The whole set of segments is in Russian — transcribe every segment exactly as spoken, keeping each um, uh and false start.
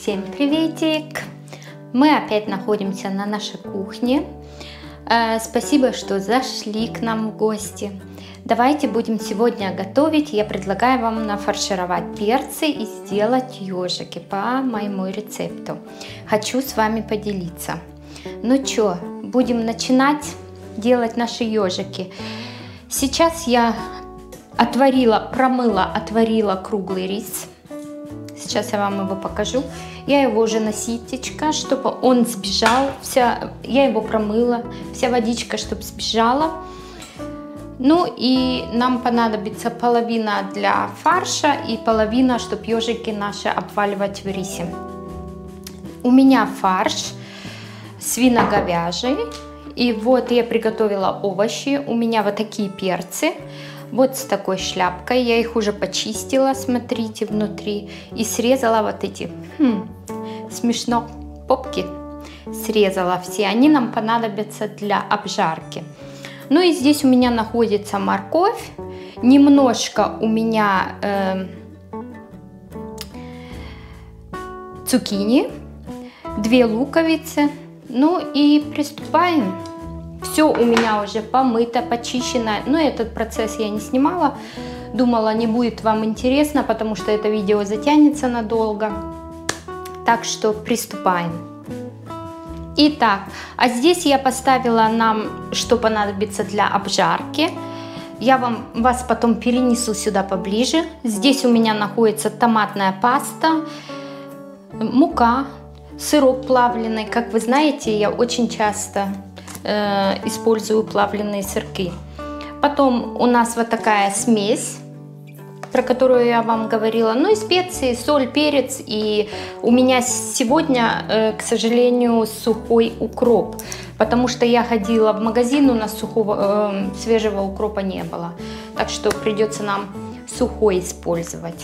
Всем приветик! Мы опять находимся на нашей кухне. Э, спасибо, что зашли к нам в гости. Давайте будем сегодня готовить. Я предлагаю вам нафаршировать перцы и сделать ежики по моему рецепту. Хочу с вами поделиться. Ну что, будем начинать делать наши ежики. Сейчас я отварила, промыла, отварила круглый рис. Сейчас я вам его покажу. Я его уже на ситечко, чтобы он сбежал. Вся, я его промыла, вся водичка, чтобы сбежала. Ну и нам понадобится половина для фарша и половина, чтобы ежики наши обваливать в рисе. У меня фарш свино-говяжий. И вот я приготовила овощи. У меня вот такие перцы. Вот с такой шляпкой. Я их уже почистила, смотрите, внутри. И срезала вот эти, хм, смешно, попки. Срезала все. Они нам понадобятся для обжарки. Ну и здесь у меня находится морковь. Немножко у меня э, цукини. Две луковицы. Ну и приступаем. Все у меня уже помыто, почищено. Но этот процесс я не снимала. Думала, не будет вам интересно, потому что это видео затянется надолго. Так что приступаем. Итак, а здесь я поставила нам, что понадобится для обжарки. Я вам, вас потом перенесу сюда поближе. Здесь у меня находится томатная паста, мука, сырок плавленый. Как вы знаете, я очень часто э, использую плавленые сырки. Потом у нас вот такая смесь, про которую я вам говорила. Ну и специи, соль, перец. И у меня сегодня, э, к сожалению, сухой укроп. Потому что я ходила в магазин, у нас сухого, э, свежего укропа не было. Так что придется нам сухой использовать.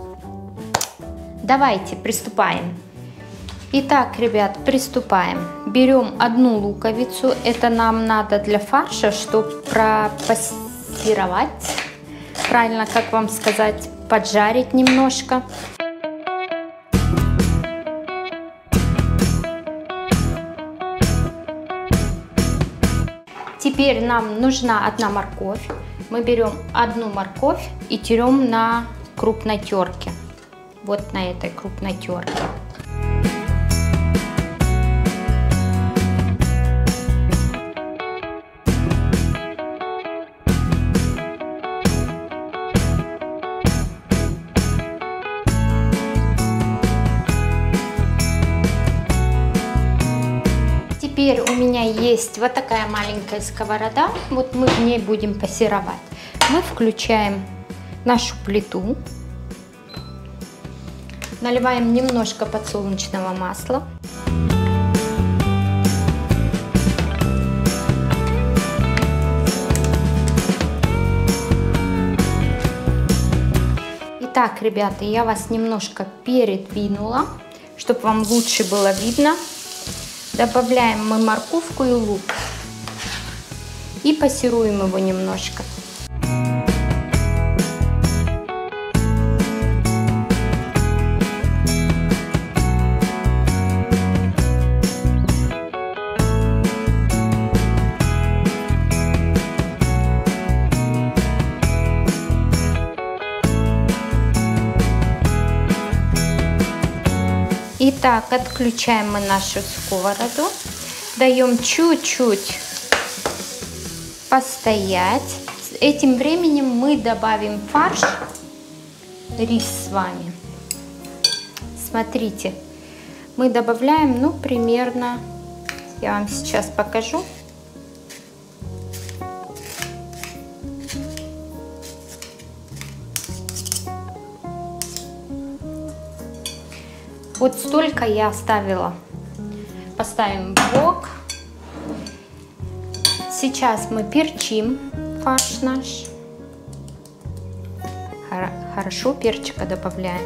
Давайте приступаем. Итак, ребят, приступаем. Берем одну луковицу. Это нам надо для фарша, чтобы пропассировать. Правильно, как вам сказать, поджарить немножко. Теперь нам нужна одна морковь. Мы берем одну морковь и терем на крупной терке. Вот на этой крупной терке. Теперь у меня есть вот такая маленькая сковорода, вот мы в ней будем пассеровать. Мы включаем нашу плиту, наливаем немножко подсолнечного масла. Итак, ребята, я вас немножко передвинула, чтобы вам лучше было видно. Добавляем мы морковку и лук и пассируем его немножко. Итак, отключаем мы нашу сковороду, даем чуть-чуть постоять. Этим временем мы добавим фарш, рис с вами. Смотрите, мы добавляем, ну, примерно, я вам сейчас покажу. Вот столько я оставила. Поставим в бок. Сейчас мы перчим фарш наш. Хорошо перчика добавляем.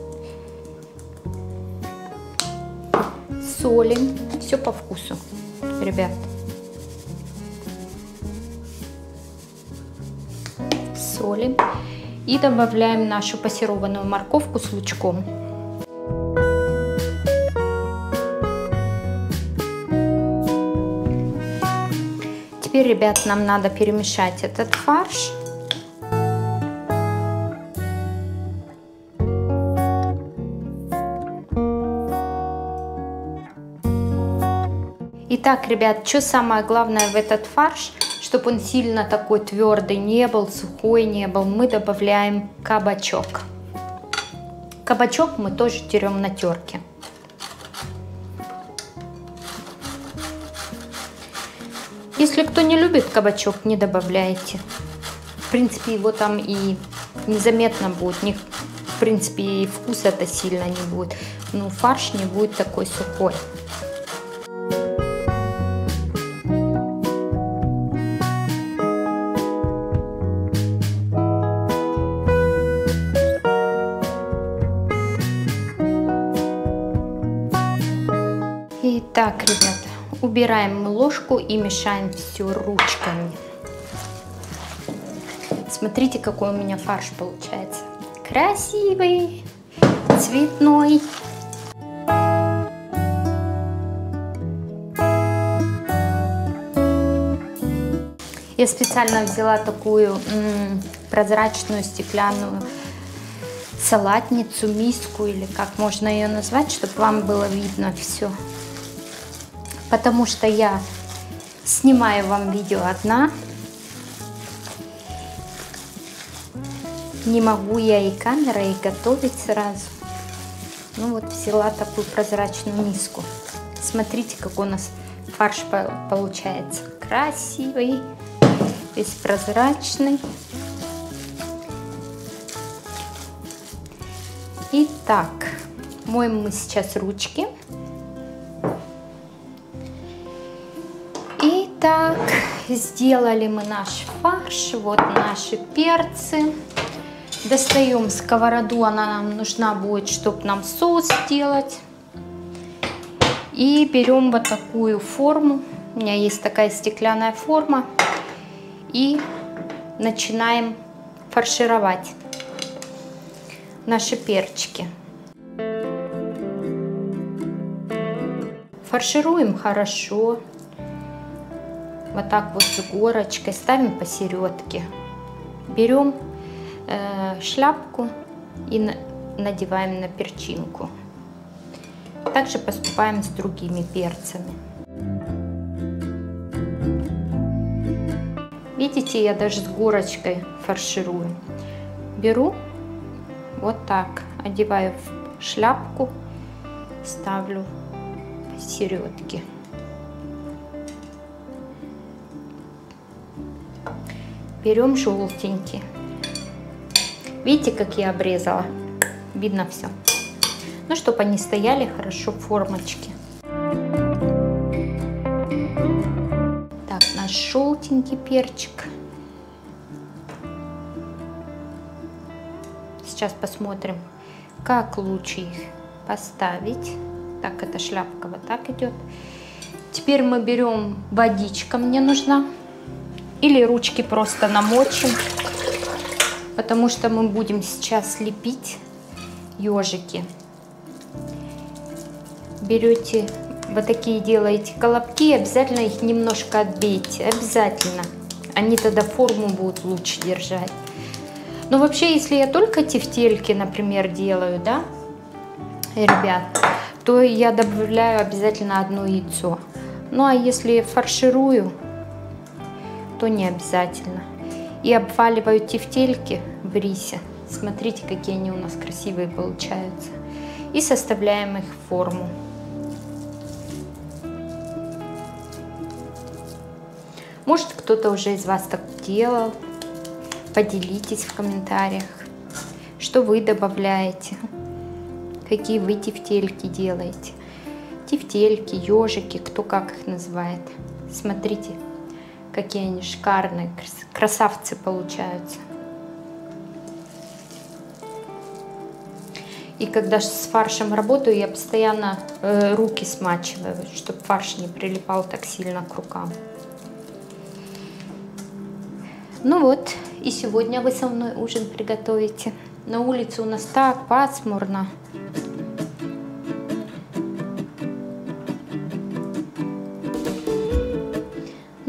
Солим. Все по вкусу, ребят. Солим. И добавляем нашу пассерованную морковку с лучком. Теперь, ребят, нам надо перемешать этот фарш. Итак, ребят, что самое главное в этот фарш, чтобы он сильно такой твердый не был, сухой не был, мы добавляем кабачок. Кабачок мы тоже терем на терке. Если кто не любит кабачок, не добавляйте. В принципе, его там и незаметно будет. Не, в принципе, и вкус это сильно не будет. Но фарш не будет такой сухой. Итак, ребята, убираем ложку и мешаем все ручками. Смотрите, какой у меня фарш получается. Красивый, цветной. Я специально взяла такую м, прозрачную стеклянную салатницу, миску, или как можно ее назвать, чтобы вам было видно все. Потому что я снимаю вам видео одна. Не могу я и камерой, и готовить сразу. Ну вот взяла такую прозрачную миску. Смотрите, какой у нас фарш получается. Красивый, весь прозрачный. Итак, моем мы сейчас ручки. Итак, сделали мы наш фарш. Вот наши перцы. Достаем сковороду, она нам нужна будет, чтобы нам соус сделать. И берем вот такую форму. У меня есть такая стеклянная форма. И начинаем фаршировать наши перчики. Фаршируем хорошо. Вот так вот с горочкой. Ставим посередке. Берем э, шляпку и на, надеваем на перчинку. Также поступаем с другими перцами. Видите, я даже с горочкой фарширую. Беру вот так, одеваю в шляпку, ставлю посередке. Берем желтенький. Видите, как я обрезала? Видно все. Ну, чтобы они стояли хорошо в формочке. Так, наш желтенький перчик. Сейчас посмотрим, как лучше их поставить. Так, эта шляпка вот так идет. Теперь мы берем, водичка мне нужна. Или ручки просто намочим, потому что мы будем сейчас лепить ежики. Берете вот такие, делаете колобки, обязательно их немножко отбейте, обязательно. Они тогда форму будут лучше держать. Но вообще, если я только тефтельки, например, делаю, да, ребят, то я добавляю обязательно одно яйцо. Ну а если фарширую, то не обязательно. И обваливаю тефтельки в рисе. Смотрите, какие они у нас красивые получаются. И составляем их в форму. Может, кто-то уже из вас так делал. Поделитесь в комментариях, что вы добавляете, какие вы тефтельки делаете. Тефтельки, ежики, кто как их называет. Смотрите, какие они шикарные, красавцы получаются. И когда с фаршем работаю, я постоянно э, руки смачиваю, чтобы фарш не прилипал так сильно к рукам. Ну вот, и сегодня вы со мной ужин приготовите. На улице у нас так пасмурно.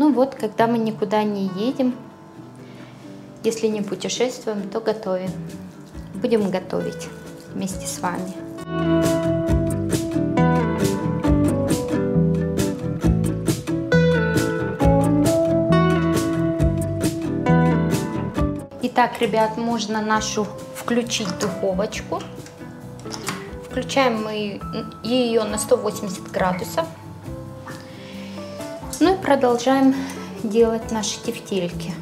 Ну вот, когда мы никуда не едем, если не путешествуем, то готовим. Будем готовить вместе с вами. Итак, ребят, можно нашу включить духовочку. Включаем мы ее на сто восемьдесят градусов. Ну и продолжаем делать наши тефтельки.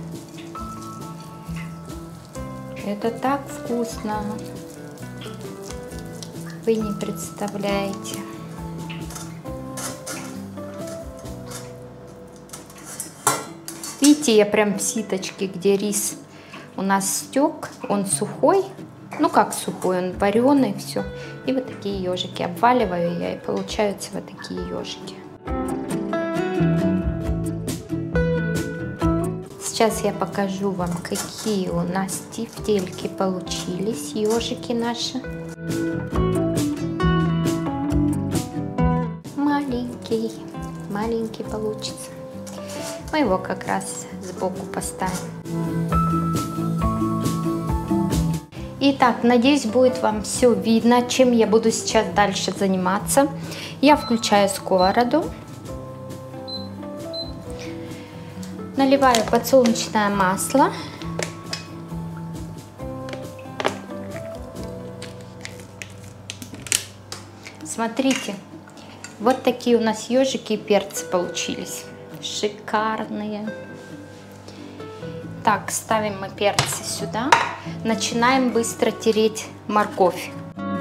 Это так вкусно, вы не представляете. Видите, я прям в ситочке, где рис у нас стек, он сухой. Ну как сухой, он вареный, все. И вот такие ежики обваливаю я, и получаются вот такие ежики. Сейчас я покажу вам, какие у нас тефтельки получились, ежики наши. Маленький, маленький получится. Мы его как раз сбоку поставим. Итак, надеюсь, будет вам все видно, чем я буду сейчас дальше заниматься. Я включаю сковороду. Наливаю подсолнечное масло. Смотрите, вот такие у нас ежики и перцы получились. Шикарные. Так, ставим мы перцы сюда. Начинаем быстро тереть морковь.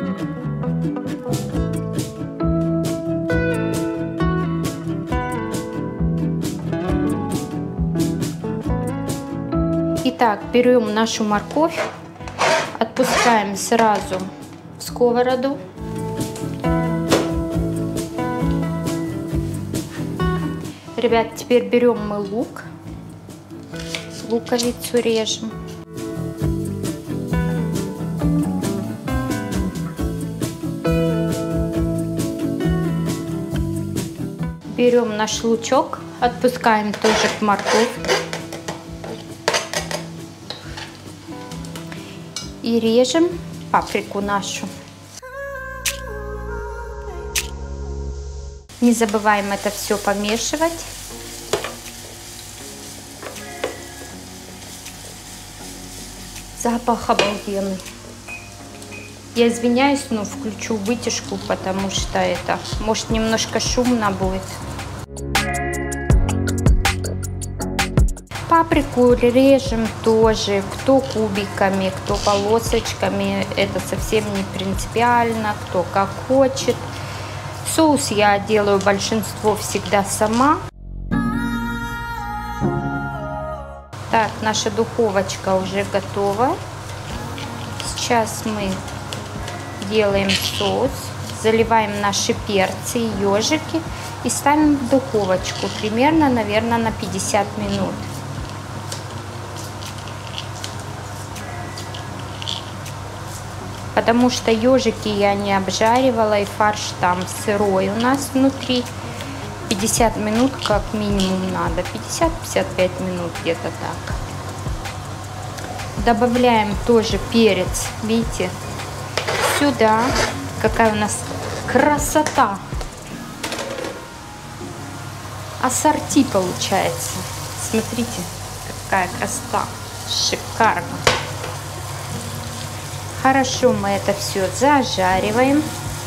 Итак, берем нашу морковь, отпускаем сразу в сковороду. Ребят, теперь берем мы лук. Луковицу режем. Берем наш лучок, отпускаем тоже в морковь. И режем паприку нашу. Не забываем это все помешивать. Запах обалденный. Я извиняюсь, но включу вытяжку, потому что это может немножко шумно будет. Паприку режем тоже, кто кубиками, кто полосочками, это совсем не принципиально, кто как хочет. Соус я делаю большинство всегда сама. Так, наша духовочка уже готова. Сейчас мы делаем соус, заливаем наши перцы и ежики и ставим в духовочку примерно, наверное, на пятьдесят минут. Потому что ежики я не обжаривала, и фарш там сырой у нас внутри. пятьдесят минут как минимум надо, пятьдесят-пятьдесят пять минут где-то так. Добавляем тоже перец, видите, сюда. Какая у нас красота! Ассорти получается. Смотрите, какая красота! Шикарно! Хорошо мы это все зажариваем.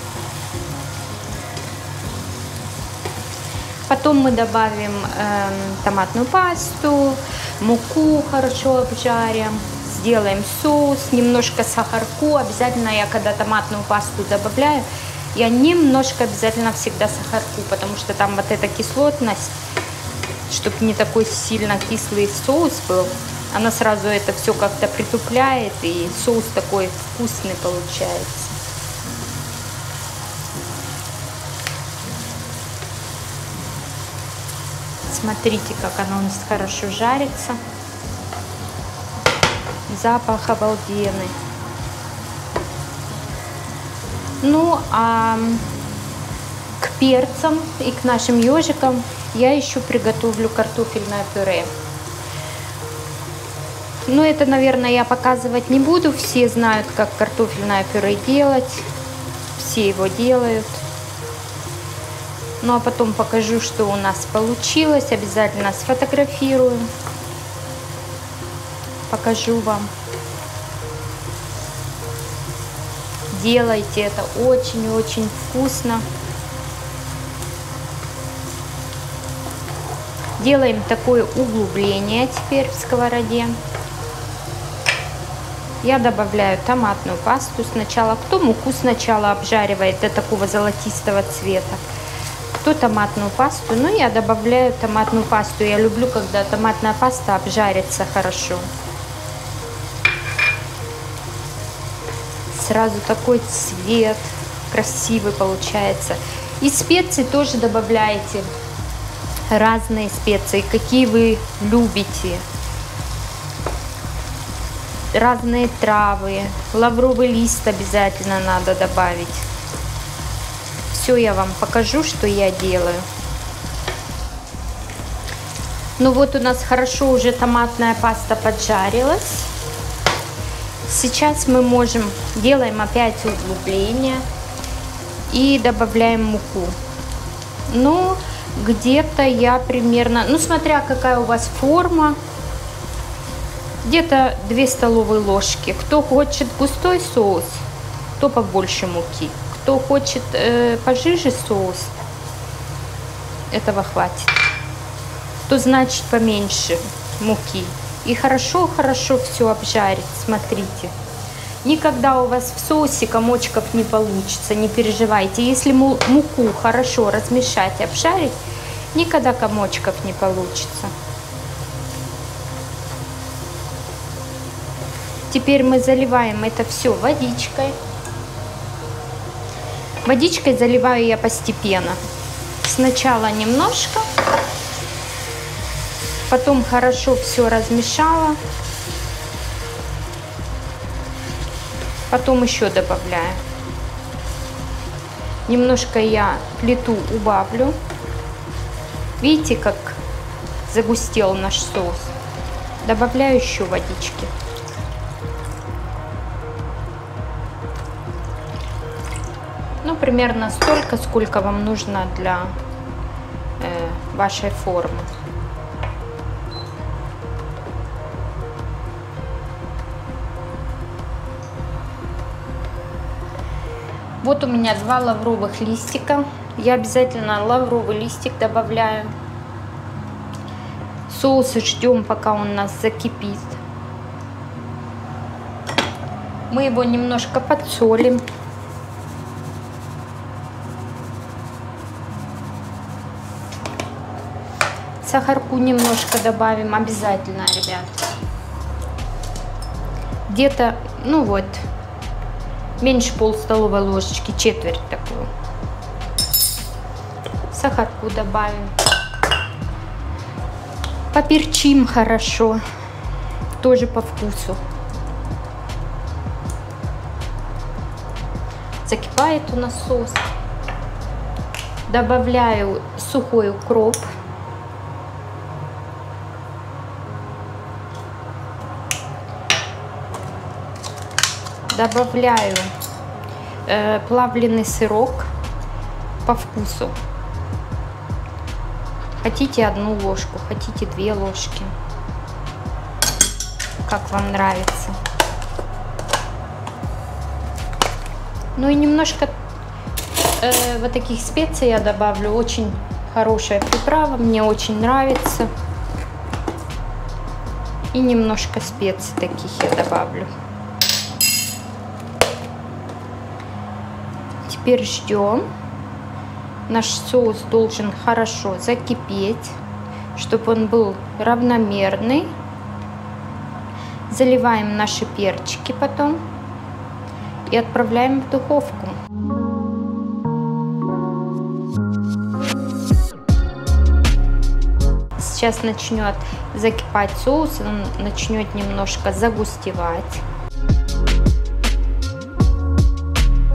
Потом мы добавим э, томатную пасту, муку хорошо обжарим, сделаем соус, немножко сахарку. Обязательно я, когда томатную пасту добавляю, я немножко обязательно всегда сахарку, потому что там вот эта кислотность, чтобы не такой сильно кислый соус был, она сразу это все как-то притупляет, и соус такой вкусный получается. Смотрите, как оно у нас хорошо жарится. Запах обалденный. Ну, а к перцам и к нашим ежикам я еще приготовлю картофельное пюре. Но это, наверное, я показывать не буду. Все знают, как картофельное пюре делать. Все его делают. Ну а потом покажу, что у нас получилось. Обязательно сфотографирую. Покажу вам. Делайте, это очень-очень вкусно. Делаем такое углубление теперь в сковороде. Я добавляю томатную пасту сначала. Кто муку сначала обжаривает до такого золотистого цвета, кто томатную пасту. Ну, я добавляю томатную пасту. Я люблю, когда томатная паста обжарится хорошо. Сразу такой цвет красивый получается. И специи тоже добавляете. Разные специи, какие вы любите. Разные травы. Лавровый лист обязательно надо добавить. Все я вам покажу, что я делаю. Ну вот у нас хорошо уже томатная паста поджарилась. Сейчас мы можем, делаем опять углубление и добавляем муку. Ну, где-то я примерно, ну смотря какая у вас форма, где-то две столовые ложки. Кто хочет густой соус, то побольше муки. Кто хочет э, пожиже соус, этого хватит. То значит поменьше муки. И хорошо-хорошо все обжарить, смотрите. Никогда у вас в соусе комочков не получится, не переживайте. Если муку хорошо размешать, обжарить, никогда комочков не получится. Теперь мы заливаем это все водичкой. Водичкой заливаю я постепенно. Сначала немножко. Потом хорошо все размешала. Потом еще добавляю. Немножко я плиту убавлю. Видите, как загустел наш соус? Добавляю еще водички. Ну, примерно столько, сколько вам нужно для э, вашей формы. Вот у меня два лавровых листика. Я обязательно лавровый листик добавляю. Соус ждем, пока он у нас закипит. Мы его немножко подсолим. Сахарку немножко добавим обязательно, ребят. Где-то, ну вот, меньше пол столовой ложечки, четверть такую. Сахарку добавим. Поперчим хорошо, тоже по вкусу. Закипает у нас соус. Добавляю сухой укроп. Добавляю э, плавленый сырок по вкусу. Хотите одну ложку, хотите две ложки. Как вам нравится. Ну и немножко э, вот таких специй я добавлю. Очень хорошая приправа, мне очень нравится. И немножко специй таких я добавлю. Теперь ждем. Наш соус должен хорошо закипеть, чтобы он был равномерный. Заливаем наши перчики потом и отправляем в духовку. Сейчас начнет закипать соус, он начнет немножко загустевать.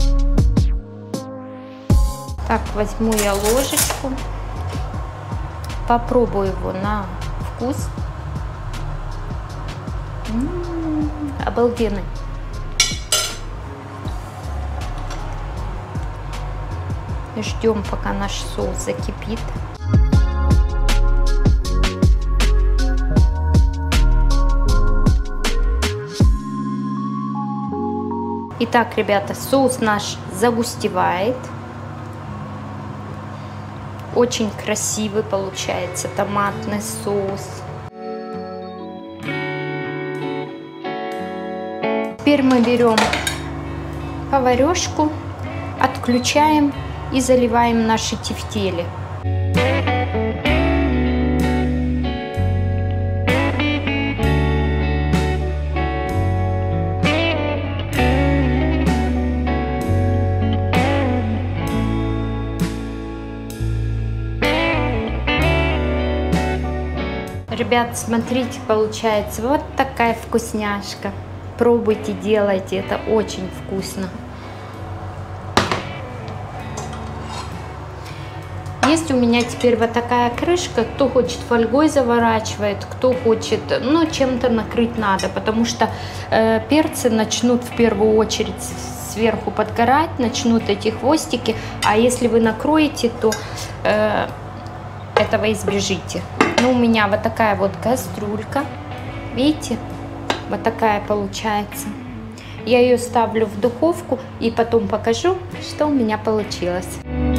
Так, возьму я ложечку. попробую его на вкус. М-м-м, обалденный. Ждем, пока наш соус закипит. Итак, ребята, соус наш загустевает. Очень красивый получается томатный соус. Теперь мы берем поварешку, отключаем и заливаем наши тефтели. Ребят, смотрите, получается вот такая вкусняшка. Пробуйте, делайте, это очень вкусно. Есть у меня теперь вот такая крышка, кто хочет фольгой заворачивает, кто хочет, ну, чем-то накрыть надо, потому что э, перцы начнут в первую очередь сверху подгорать, начнут эти хвостики, а если вы накроете, то э, этого избежите. Ну, у меня вот такая вот кастрюлька, видите, вот такая получается. Я ее ставлю в духовку и потом покажу, что у меня получилось.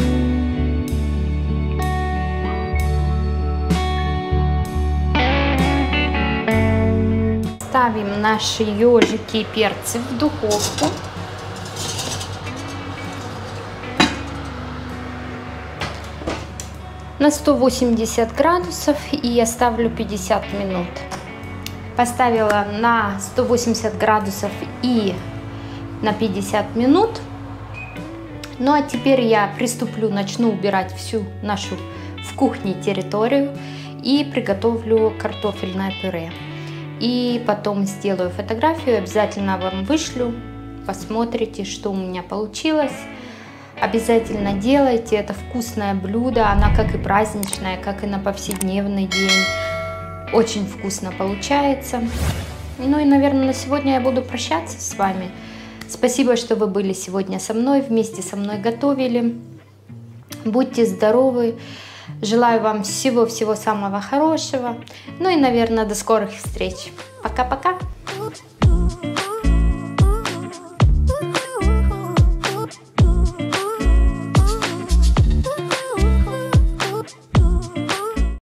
Ставим наши ежики и перцы в духовку. На сто восемьдесят градусов и я ставлю пятьдесят минут. Поставила на сто восемьдесят градусов и на пятьдесят минут. Ну а теперь я приступлю, начну убирать всю нашу в кухне территорию и приготовлю картофельное пюре. И потом сделаю фотографию, обязательно вам вышлю, посмотрите, что у меня получилось. Обязательно делайте, это вкусное блюдо, она как и праздничная, как и на повседневный день. Очень вкусно получается. Ну и, наверное, на сегодня я буду прощаться с вами. Спасибо, что вы были сегодня со мной, вместе со мной готовили. Будьте здоровы. Желаю вам всего-всего самого хорошего. Ну и, наверное, до скорых встреч. Пока-пока.